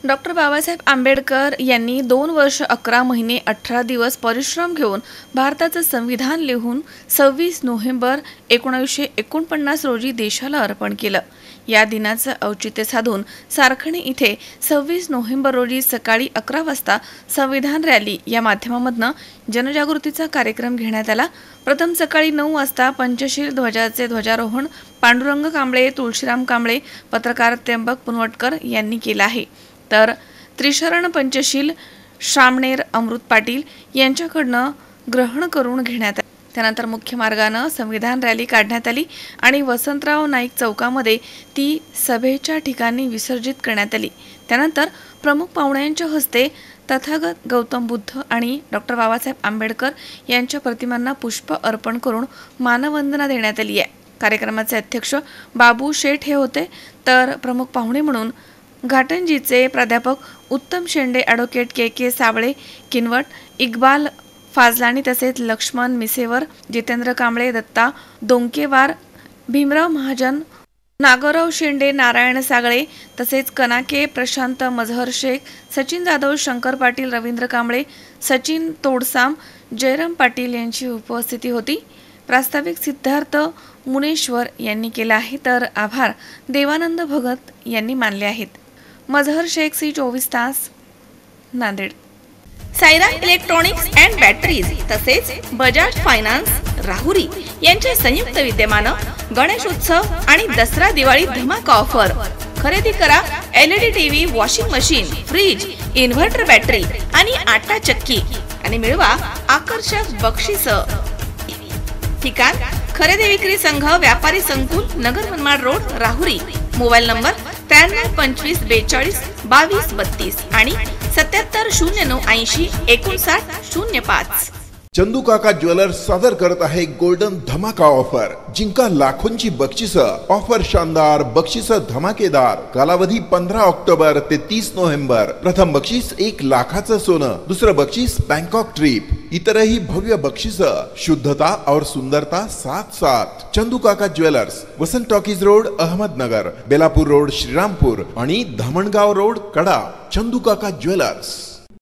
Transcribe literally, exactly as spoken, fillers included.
Doctor Babasaheb Ambedkar यांनी दोन वर्ष अकरा महिने अठरा दिवस परिश्रम घेऊन भारताचं संविधान लिहून सव्वीस नोव्हेंबर एकोणीसशे एकोणपन्नास रोजी देशाला अर्पण केलं। या दिनाचं औचित्य साधून सारखणे इथे सव्वीस नोव्हेंबर रोजी सकाळी अकरा वाजता संविधान रॅली या माध्यमामधनं जनजागृतीचा कार्यक्रम घेण्यात आला। प्रथम सकाळी नऊ वाजता पंचशील ध्वजाचे ध्वजारोहण पांडुरंग कांबळे, तुळशीराम कांबळे, पत्रकार त्र्यंबक पुनवटकर यांनी केलं आहे। तर त्रिशरण पंचशील श्रामणेर अमृत पाटील यांच्याकडनं ग्रहण करून घेण्यात आले। त्यानंतर मुख्य मार्गाने संविधान रॅली काढण्यात आली आणि वसंतराव नाईक चौकामध्ये ती सभेच्या ठिकाणी विसर्जित करण्यात आली। त्यानंतर प्रमुख पाहुण्यांच्या हस्ते तथागत गौतम बुद्ध आणि डॉक्टर बाबासाहेब आंबेडकर यांच्या प्रतिमांना पुष्प अर्पण करून मानवंदना देण्यात आली आहे। कार्यक्रमाचे अध्यक्ष बाबू शेठ हे होते, तर प्रमुख पाहुणे म्हणून घाटंजीचे प्राध्यापक Uttam Shende, advocate K K Sable Kinwat, Iqbal Fazlani तसेच लक्ष्मण मिसेवर, जितेंद्र कांबळे, दत्ता दोंकेवार, भीमराव महाजन, नागोराव शेंडे, नारायण सागळे तसेच कनाके, प्रशांत मजहर शेख, सचिन जाधव, शंकर पाटील, रवींद्र कांबळे, सचिन तोडसाम, जयराम पाटील यांची उपस्थिती होती। प्रास्ताविक सिद्धार्थ मुनेश्वर यांनी केला आहे, तर आभार देवानंद भगत यांनी मानले आहेत। मजहर शेख, सी चोवीस तास, Nanded. Saira electronics and batteries तसेच बजाज फायनान्स राहुरी यांच्या संयुक्त विद्यमानं गणेशोत्सव आणि दसरा दिवाळी धमाका ऑफर। खरेदी करा LED TV, washing machine, fridge, inverter battery आणि आटा चक्की आणि मिळवा आकर्षक बक्षीस। ठिकाण खरेदी विक्री संघ, व्यापारी संकुल, Nagar Manmad road, Rahuri. Mobile number त्र्याण्णव पंचवीस बेचाळीस बावीस बत्तीस आणि सत्याहत्तर शून्य नऊ ऐंशी एकोणसाठ शून्य पाच। चंदू काका ज्वेलर्स सादर करत आहे गोल्डन धमाका ऑफर। जिंका लाखोंची बक्षिसं। ऑफर शानदार, बक्षिसं धमाकेदार। कालावधी पंधरा ऑक्टोबर ते तीस नोव्हेंबर। प्रथम बक्षीस एक लाखाचं सोनं, दुसरं बक्षीस बँकॉक ट्रिप, इतरही भव्य बक्षिसं। शुद्धता और सुंदरता साथ साथ। Chandu Kaka jewellers, Vasant talkies road, Ahmednagar, Belapur road, Shrirampur आणि धामणगाव रोड, कडा। चंदू काका ज्वेलर्स।